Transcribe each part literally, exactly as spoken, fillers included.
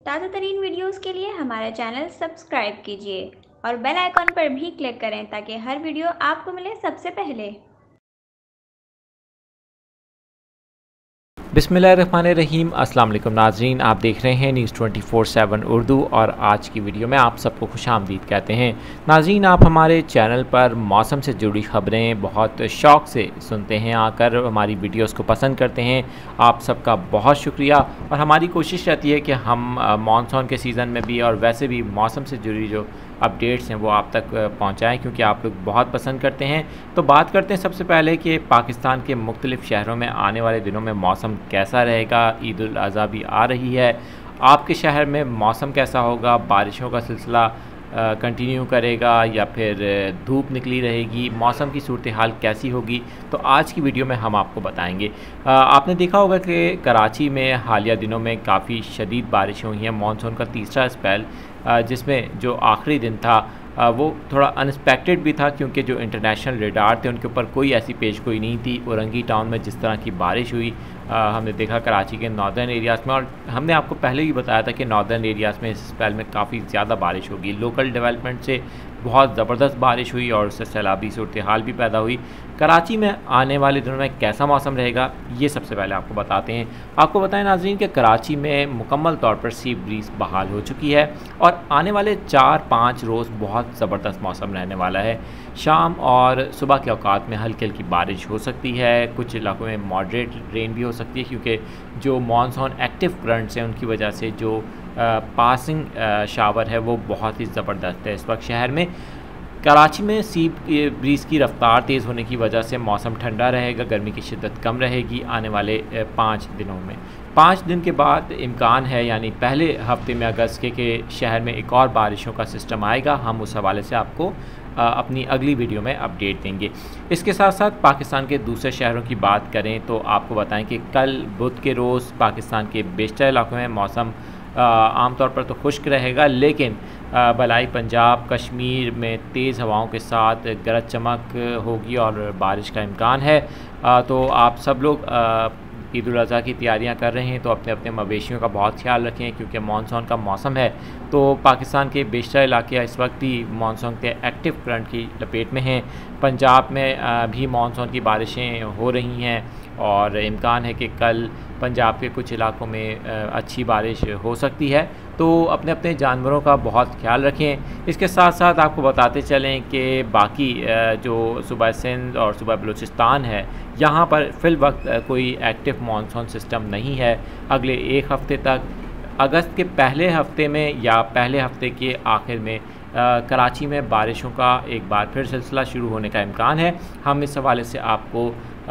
ताज़ा तरीन वीडियोज़ के लिए हमारा चैनल सब्सक्राइब कीजिए और बेल आइकॉन पर भी क्लिक करें ताकि हर वीडियो आपको मिले सबसे पहले। बिस्मिल्लाहिर्रहमानिर्रहीम। अस्सलाम वालेकुम नाज़रीन, आप देख रहे हैं news twenty four seven Urdu और आज की वीडियो में आप सबको खुशामदीद कहते हैं। नाज़रीन, आप हमारे चैनल पर मौसम से जुड़ी ख़बरें बहुत शौक़ से सुनते हैं, आकर हमारी वीडियोस को पसंद करते हैं। आप सबका बहुत शुक्रिया। और हमारी कोशिश रहती है कि हम मानसून के सीज़न में भी और वैसे भी मौसम से जुड़ी जो अपडेट्स हैं वो आप तक पहुंचाएं, क्योंकि आप लोग बहुत पसंद करते हैं। तो बात करते हैं सबसे पहले कि पाकिस्तान के मुख्तलिफ़ शहरों में आने वाले दिनों में मौसम कैसा रहेगा। ईद उल अज़हा भी आ रही है, आपके शहर में मौसम कैसा होगा? बारिशों का सिलसिला कंटिन्यू करेगा या फिर धूप निकली रहेगी? मौसम की सूरत हाल कैसी होगी? तो आज की वीडियो में हम आपको बताएंगे। आ, आपने देखा होगा कि कराची में हालिया दिनों में काफ़ी शदीद बारिशें हुई हैं। मानसून का तीसरा स्पेल जिसमें जो आखिरी दिन था वो थोड़ा अनएक्सपेक्टेड भी था, क्योंकि जो इंटरनेशनल रेडार थे उनके ऊपर कोई ऐसी पेशगोई नहीं थी। औरंगी टाउन में जिस तरह की बारिश हुई आ, हमने देखा कराची के नॉर्दर्न एरियाज़ में, और हमने आपको पहले भी बताया था कि नॉर्दर्न एरियाज़ में इस स्पेल में काफ़ी ज़्यादा बारिश होगी। लोकल डेवलपमेंट से बहुत ज़बरदस्त बारिश हुई और उससे सैलाबी सूरत हाल भी पैदा हुई। कराची में आने वाले दिनों में कैसा मौसम रहेगा ये सबसे पहले आपको बताते हैं। आपको बताएं नाज़रीन कि कराची में मुकम्मल तौर पर सी ब्रीज़ बहाल हो चुकी है और आने वाले चार पाँच रोज़ बहुत ज़बरदस्त मौसम रहने वाला है। शाम और सुबह के औकात में हल्की हल्की बारिश हो सकती है, कुछ इलाकों में मॉडरेट रेन भी हो सकती है, क्योंकि जो मानसून एक्टिव करंट्स हैं उनकी वजह से जो पासिंग शावर है वो बहुत ही ज़बरदस्त है इस वक्त शहर में। कराची में सी ब्रीज़ की रफ़्तार तेज़ होने की वजह से मौसम ठंडा रहेगा, गर्मी की शिद्दत कम रहेगी आने वाले पाँच दिनों में। पाँच दिन के बाद इम्कान है, यानी पहले हफ्ते में अगस्त के, के शहर में एक और बारिशों का सिस्टम आएगा। हम उस हवाले से आपको अपनी अगली वीडियो में अपडेट देंगे। इसके साथ साथ पाकिस्तान के दूसरे शहरों की बात करें तो आपको बताएं कि कल बुध के रोज़ पाकिस्तान के बेशतर इलाकों में मौसम आमतौर पर तो खुश्क रहेगा, लेकिन बलाई पंजाब कश्मीर में तेज़ हवाओं के साथ गरज चमक होगी और बारिश का इम्कान है। तो आप सब लोग ईद उल अज़हा की तैयारियां कर रहे हैं तो अपने अपने मवेशियों का बहुत ख्याल रखें, क्योंकि मानसून का मौसम है। तो पाकिस्तान के बेशतर इलाके इस वक्त ही मानसून के एक्टिव करंट की लपेट में हैं। पंजाब में भी मानसून की बारिशें हो रही हैं और इम्कान है कि कल पंजाब के कुछ इलाकों में अच्छी बारिश हो सकती है। तो अपने अपने जानवरों का बहुत ख्याल रखें। इसके साथ साथ आपको बताते चलें कि बाकी जो सूबा सिंध और सूबा बलूचिस्तान है, यहाँ पर फ़िल वक्त कोई एक्टिव मानसून सिस्टम नहीं है। अगले एक हफ़्ते तक अगस्त के पहले हफ़्ते में या पहले हफ़्ते के आखिर में आ, कराची में बारिशों का एक बार फिर सिलसिला शुरू होने का इम्कान है। हम इस हवाले से आपको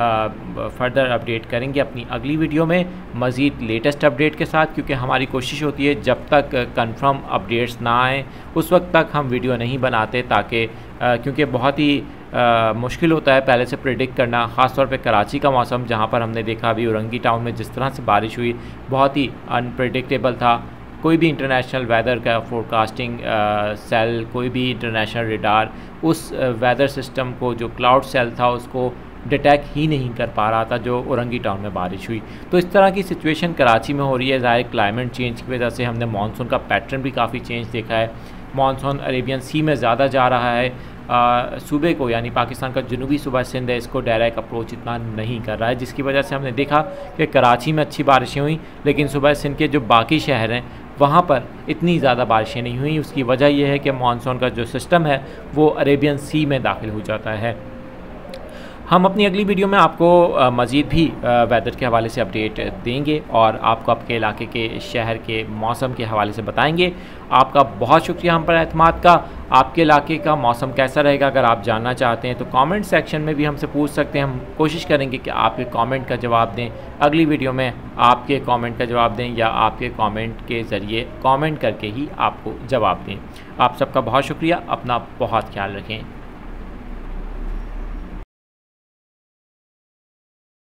फ़र्दर अपडेट करेंगे अपनी अगली वीडियो में मज़ीद लेटेस्ट अपडेट के साथ, क्योंकि हमारी कोशिश होती है जब तक कंफर्म अपडेट्स ना आएँ उस वक्त तक हम वीडियो नहीं बनाते, ताकि क्योंकि बहुत ही आ, मुश्किल होता है पहले से प्रेडिक्ट करना, ख़ास तौर पे कराची का मौसम, जहाँ पर हमने देखा अभी औरंगी टाउन में जिस तरह से बारिश हुई बहुत ही अनप्रेडिक्टेबल था। कोई भी इंटरनेशनल वेदर का फोरकास्टिंग सेल, कोई भी इंटरनेशनल रेडार उस वेदर सिस्टम को, जो क्लाउड सेल था, उसको डिटेक्ट ही नहीं कर पा रहा था जो औरंगी टाउन में बारिश हुई। तो इस तरह की सिचुएशन कराची में हो रही है। ज़ाहिर क्लाइमेट चेंज की वजह से हमने मानसून का पैटर्न भी काफ़ी चेंज देखा है। मानसून अरेबियन सी में ज़्यादा जा रहा है, सूबे को यानी पाकिस्तान का जनूबी सूबा सिंध है, इसको डायरेक्ट अप्रोच इतना नहीं कर रहा है, जिसकी वजह से हमने देखा कि कराची में अच्छी बारिशें हुई, लेकिन सूबा सिंध के जो बाकी शहर हैं वहाँ पर इतनी ज़्यादा बारिशें नहीं हुई। उसकी वजह यह है कि मानसून का जो सिस्टम है वो अरेबियन सी में दाखिल हो जाता है। हम अपनी अगली वीडियो में आपको मज़ीद भी वेदर के हवाले से अपडेट देंगे और आपको आपके इलाके के शहर के मौसम के हवाले से बताएंगे। आपका बहुत शुक्रिया हम पर एतमाद का। आपके इलाके का मौसम कैसा रहेगा अगर आप जानना चाहते हैं तो कमेंट सेक्शन में भी हमसे पूछ सकते हैं। हम कोशिश करेंगे कि आपके कमेंट का जवाब दें। अगली वीडियो में आपके कमेंट का जवाब दें या आपके कमेंट के ज़रिए कमेंट करके ही आपको जवाब दें। आप सबका बहुत शुक्रिया। अपना बहुत ख्याल रखें।